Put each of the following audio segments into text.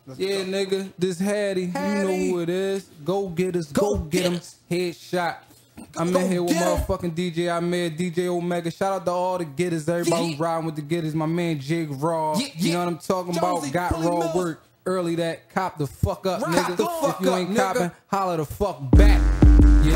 Yeah, nigga, this Hattie, you know who it is. Go get us, go get him. Headshot. I'm in here with motherfucking DJ Ahmed, DJ Omega. Shout out to all the getters, everybody who's riding with the getters. My man Jig Raw, you know what I'm talking about? Got raw work early that cop the fuck up, nigga. If you ain't copping, holler the fuck back. You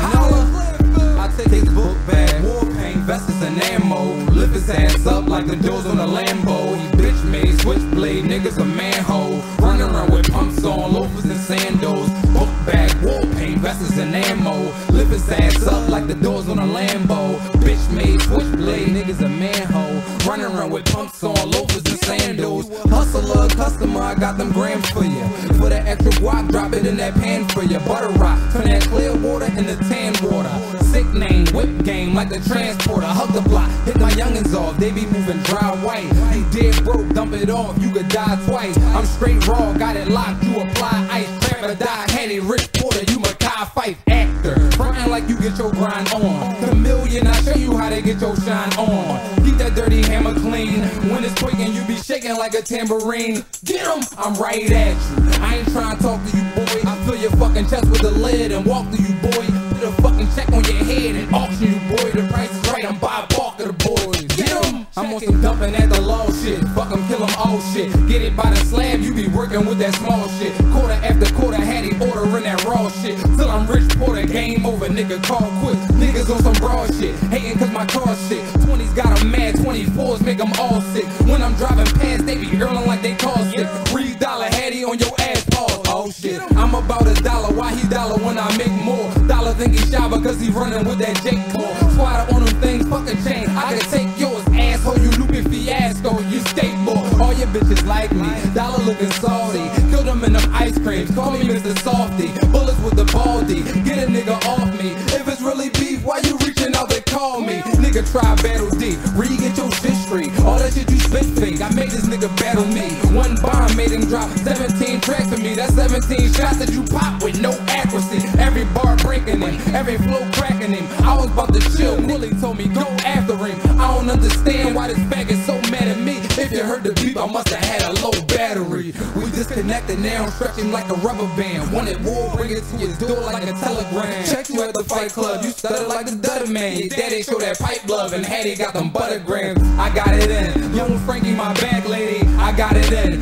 know, I take his book bag, war paint, vests and ammo. Lift his ass up like the doors on a Lambo. He bitch made, switchblade, niggas a manhole. Running around with pumps on, loafers and sandals. Book bag, war paint, vests and ammo. Lift his ass up like the doors on a Lambo. Bitch made, switchblade, niggas a manhole. Running around with pumps on, loafers and sandals. Hustler, customer, I got them grams for you. For the extra guac, drop it in that pan for you. Butter rock, turn that clear water into tan water. Sick name, whip game like the transporter. Hug the block, hit my youngins off, they be moving dry white. You dead broke, dump it off, you could die twice. I'm straight raw, got it locked, you apply ice. Trap or die, Hattie, Rich Porter, you Makai Fife actor. Frontin' like you get your grind on. Chameleon, I show you how to get your shine on. Keep that dirty hammer clean. When it's quaking, you be shaking like a tambourine. Get 'em, I'm right at you. I ain't trying to talk to you, boy. I fill your fucking chest with the lid and walk through you, boy. Put a fucking check on your head and auction you, boy. The price is right, I'm by a bulk of the boys. Get 'em, I'm on some dumping at the law shit. Fuck 'em, kill 'em, all shit. Get it by the slab, you be working with that small shit. Quarter after quarter, Hattie ordering that raw shit. Till I'm Rich Porter, game over, nigga, call quick. Niggas on some broad shit, hating cause my car shit. 20s got 'em mad, 24s make 'em all sick. When I'm driving past, they be earling like they call sick. $3 Hattie on your ass, pause. Oh shit, I'm about $1. Why he dollar when I make more? Dollar think he shy because he running with that Jake Paul. Squatter on them things, fuck a chain. I can take yours, asshole, you loopy fiasco. You skateboard, all your bitches like me. Dollar looking salty, kill them in them ice creams. Call me Mr. Softy, bullets with the baldy. Get a nigga off me. If it's really beef, why you reaching out to call me? Nigga try battle deep, re-get your shit straight. All that shit you spit fake, I made this nigga battle me. One bomb made him drop 17 tracks for me. That's 17 shots that you pop with no accuracy. Every bar breaking him, every flow cracking him. I was about to chill, Willie told me go after him. I don't understand why this bag is so mad at me. If you heard the beep, I must have had a low battery. We disconnected now, I'm stretching like a rubber band. Wanted war, bring it to your door like a telegram. Check you at the Fight Club, you stutter like the Dutter Man. Your daddy show that pipe love and Hattie got them buttergrams. I got it in, young Frankie my bag lady, I got it in.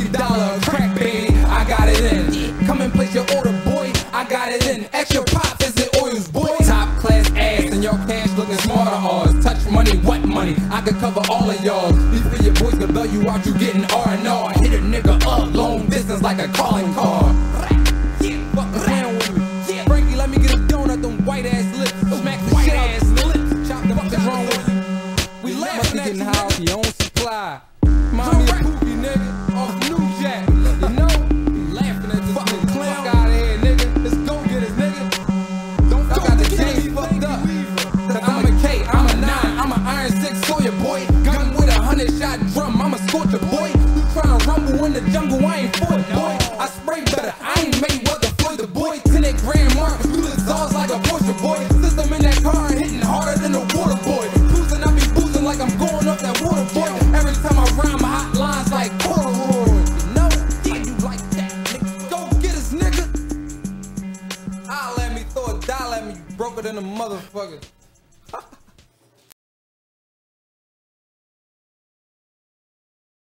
$3 crack baby, I got it in. Come and place your order boy, I got it in. Extra pop, visit oils boy. Top class ass and your cash looking smarter ours. Touch money, what money? I could cover all of y'all. Before your boys could bail you out, you getting R&R. Hit a nigga up, long distance like a calling card. Yeah, fuck around with me. Yeah, Frankie, let me get a donut, them white ass lips. Smack the shit ass lips. Chop the fuck wrong with you. We laughing at you, how your own supply. Mommy a poopy nigga off New Jack. You know? Laughing at this fucking clown. Fuck out of here, nigga. Let's go get us, nigga. Don't fuck out the game fucked up. Cause I'm a K, I'm a 9, I'm a Iron 6 Sawyer boy. Gun with 100-shot drum, I'm a scorcher boy. You tryna rumble in the jungle, I ain't for it, boy. I spray better, I ain't made what the Floyd the boy. 10 grand mark, you the Zaws like a Porsche boy. System in that car hitting harder than a water boy. Cruising, I be boozing like I'm going up that water boy. Every time I rhyme, my hot lines like corduroy. You know? Yeah, you like that, nigga. Go get us, nigga. Holla at me, throw $1 at me, you broke it in a motherfucker.